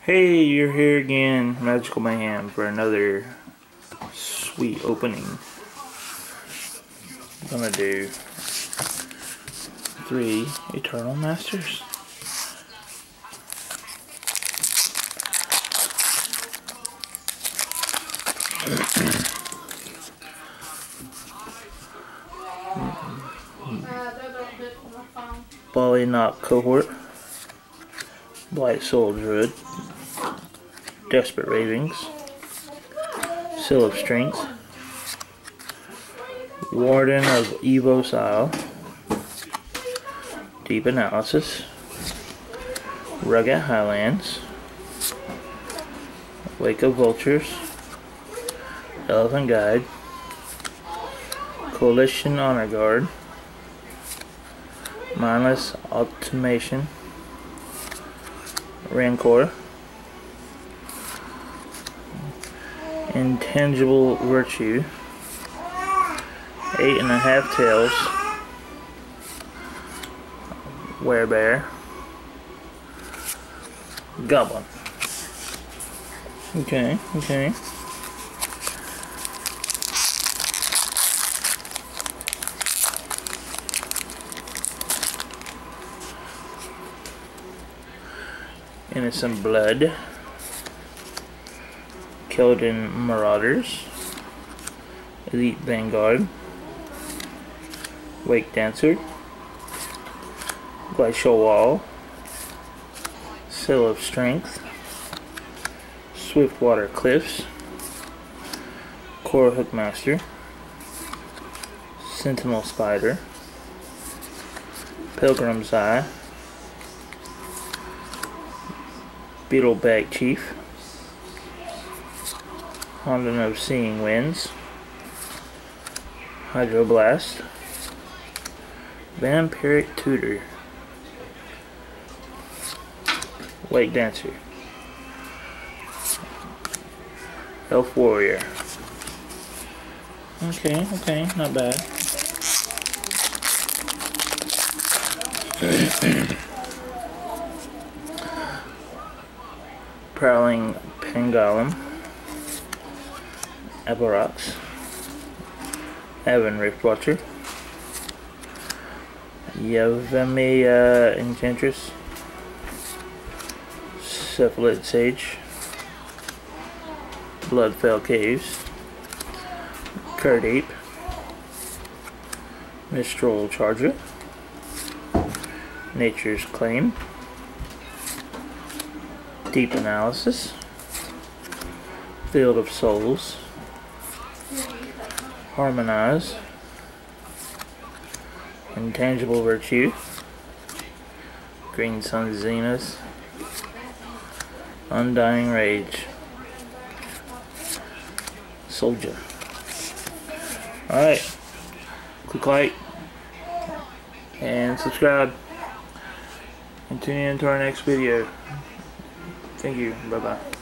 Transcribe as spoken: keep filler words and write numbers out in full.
Hey, you're here again, Magical Mayhem, for another sweet opening. I'm gonna do three Eternal Masters. Ballynock Cohort, Blight Soul Druid, Desperate Ravings, Seal of Strength, Warden of Evos Isle, Deep Analysis, Rugged Highlands, Wake of Vultures, Elephant Guide, Coalition Honor Guard, Mindless Automation, Rancor, Intangible Virtue, Eight and a Half Tails, Werebear, Goblin. Okay, okay. Innocent Blood, Keldon Marauders, Elite Vanguard, Wake Dancer, Glacial Wall, Seal of Strength, Swiftwater Cliffs, Core Hookmaster, Sentinel Spider, Pilgrim's Eye, Beetleback Chief, Honden of Seeing Winds, Hydroblast, Vampiric Tutor, Wake Dancer, Elf Warrior. Okay, okay, not bad. Prowling Pangolin, Aberox, Aven Riftwatcher, Yavemi uh, Enchantress, Cephalid Sage, Bloodfell Caves, Curdape, Mistral Charger, Nature's Claim, Deep Analysis, Field of Souls, Harmonize, Intangible Virtue, Green Sun Zenith, Undying Rage, Soldier. Alright, click like and subscribe and tune in to our next video. Thank you. Bye bye.